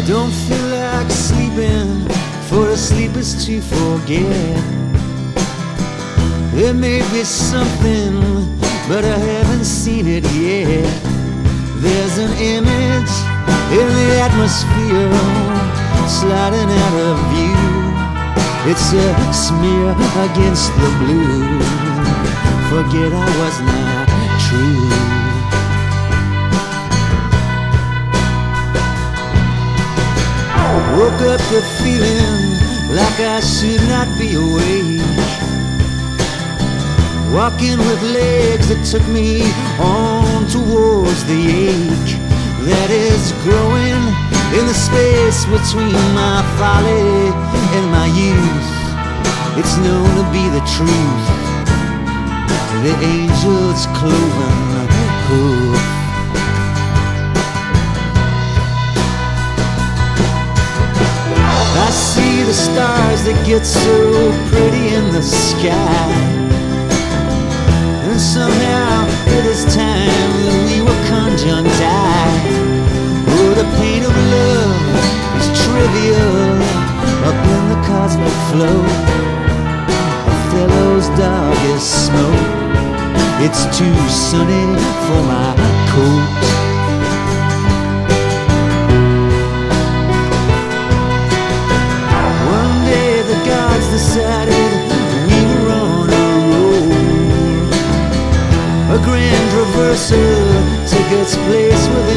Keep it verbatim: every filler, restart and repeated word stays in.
Don't feel like sleeping, for to sleep is to forget. There may be something, but I haven't seen it yet. There's an image in the atmosphere, sliding out of view. It's a smear against the blue. Forget I was not true. Woke up to feeling like I should not be awake, walking with legs that took me on towards the ache that is growing in the space between my folly and my youth. It's known to be the truth, the angel's cloven hoof. I see the stars that get so pretty in the sky, and somehow it is time that we were conjunctive. Oh, the pain of love is trivial up in the cosmic flow. Othello's dog is smoke. It's too sunny for my coat. Decided we were on a roll. A grand reversal took its place with